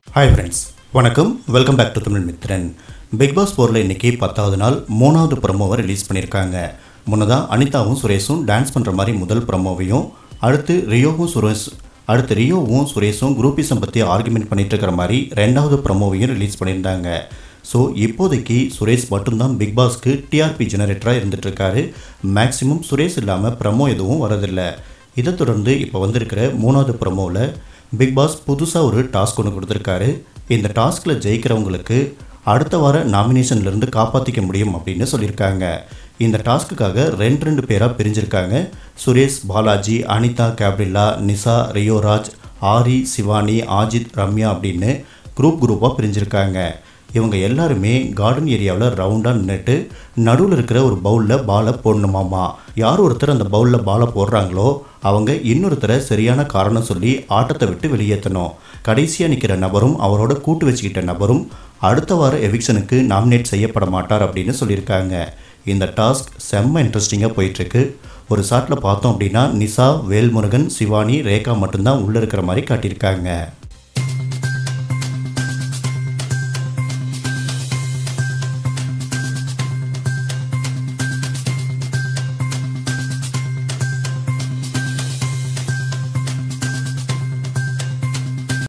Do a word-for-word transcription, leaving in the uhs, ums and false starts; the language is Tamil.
ஹாய் ஃப்ரெண்ட்ஸ், வணக்கம். Welcome back to Tamil Mithran. Bigg Boss போரில் இன்றைக்கி பத்தாவது நாள் மூணாவது ப்ரமோவை ரிலீஸ் பண்ணியிருக்காங்க. முன்னதாக அனிதாவும் சுரேஷும் டான்ஸ் பண்ணுற மாதிரி முதல் ப்ரமோவையும், அடுத்து ரியோவும் சுரேஷ் அடுத்து ரியோவும் சுரேஷும் குரூப்பிசம் பற்றி ஆர்குமெண்ட் பண்ணிட்டு இருக்கிற மாதிரி ரெண்டாவது ப்ரமோவையும் ரிலீஸ் பண்ணியிருந்தாங்க. ஸோ இப்போதைக்கு சுரேஷ் மட்டும்தான் பிக் பாஸ்க்கு டிஆர்பி ஜெனரேட்டராக இருந்துகிட்ருக்காரு. மேக்ஸிமம் சுரேஷ் இல்லாமல் ப்ரமோ எதுவும் வரதில்லை. இதை தொடர்ந்து இப்போ வந்திருக்கிற மூணாவது ப்ரமோவில் பிக் பாஸ் புதுசாக ஒரு டாஸ்க் ஒன்று கொடுத்துருக்காரு. இந்த டாஸ்கில் ஜெயிக்கிறவங்களுக்கு அடுத்த வார நாமினேஷன்லேருந்து காப்பாற்றிக்க முடியும் அப்படின்னு சொல்லியிருக்காங்க. இந்த டாஸ்க்குக்காக ரெண்டு ரெண்டு பேராக பிரிஞ்சிருக்காங்க. சுரேஷ், பாலாஜி, அனிதா, கேப்ரில்லா, நிசா, ரியோராஜ், ஆரி, சிவானி, ஆஜித், ரம்யா அப்படின்னு குரூப் குரூப்பாக பிரிஞ்சிருக்காங்க. இவங்க எல்லாருமே கார்டன் ஏரியாவில் ரவுண்டாக நின்றுட்டு நடுவில் இருக்கிற ஒரு பவுலில் பாலை போடணுமாமா. யார் ஒருத்தர் அந்த பவுலில் பாலை போடுறாங்களோ அவங்க இன்னொருத்தரை சரியான காரணம் சொல்லி ஆட்டத்தை விட்டு வெளியேற்றணும். கடைசியாக நிற்கிற நபரும் அவரோட கூட்டு வச்சுக்கிட்ட நபரும் அடுத்த வார எவிக்ஷனுக்கு நாமினேட் செய்யப்பட மாட்டார் அப்படின்னு சொல்லியிருக்காங்க. இந்த டாஸ்க் செம்ம இன்ட்ரெஸ்டிங்காக போயிட்டுருக்கு. ஒரு ஷாட்டில் பார்த்தோம் அப்படின்னா நிசா, வேல்முருகன், சிவானி, ரேகா மட்டும்தான் உள்ளே இருக்கிற மாதிரி காட்டியிருக்காங்க.